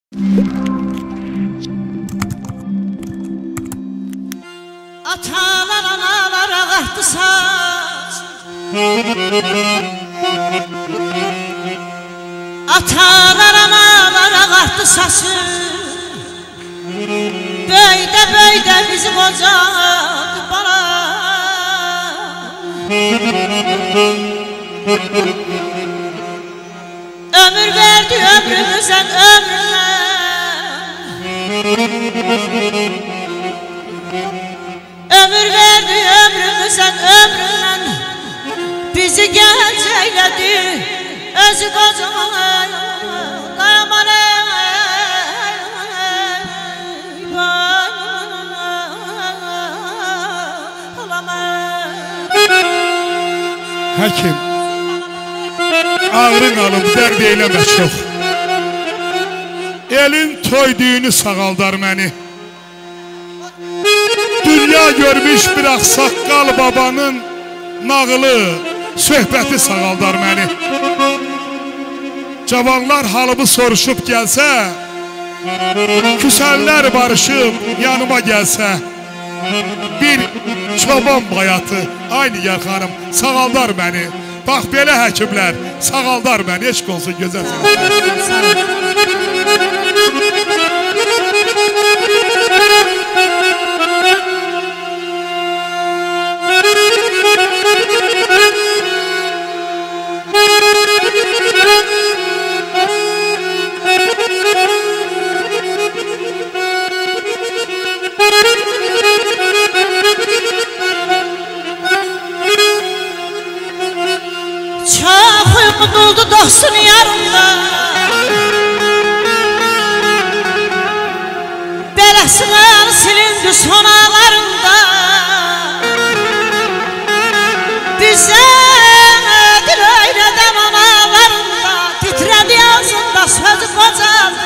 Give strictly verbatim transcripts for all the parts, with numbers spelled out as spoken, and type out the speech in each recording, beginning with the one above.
Atalar analar ağartdı saç, atalar analar ağartdı saçı, böydə böydə bizi qocadı bala. Ömür verdi ömrümüzden ömrüne, ömür verdi ömrümüzden ömründen, bizi genç eyledi özü kocaman. Dayaman Həkim, ağrın alıb dərd eyləmə çox. Elin toy düyünü sağaldar məni. Dünya görmüş bir ağsaqqal babanın nağılı, söhbəti sağaldar məni. Cavanlar halımı soruşub gəlsə, küsəllər barışıb yanıma gəlsə, bir çoban bayatı, aynı yer xanım, sağaldar məni. Bax belə həkimlər, sağaldar məni, eşq olsun gözəl sağaldar. Çok uyuduldu dostun yarında, belasından silindi son ağlarında. Bize dil öyreden analarında, titredi ağzında sözü kocadı.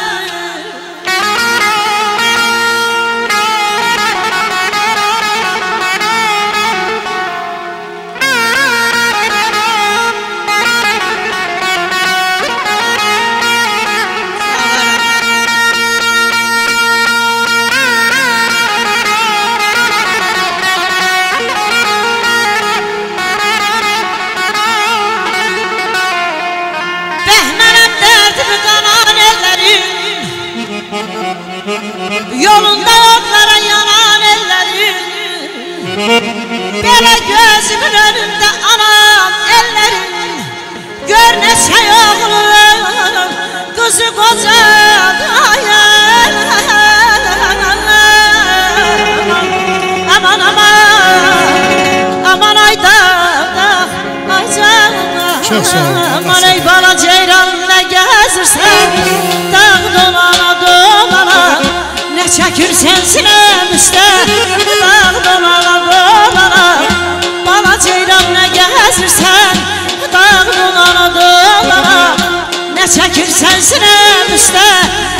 Yolunda onlara yanan ellerim, böyle gözümün önünde anam ellerim. Gör ne şey oğlum, kızı kocadı ayağım. Aman aman, aman ay dağ, ay canım. Aman ey bala ceyran ne gezirsen, dağ dolana dolana. Ne çekirsen sinem üstte, dağ dolana dolana. Bala ceyran ne gezirsen, dağ dolana dolana. Ne çekirsen sinem üstte,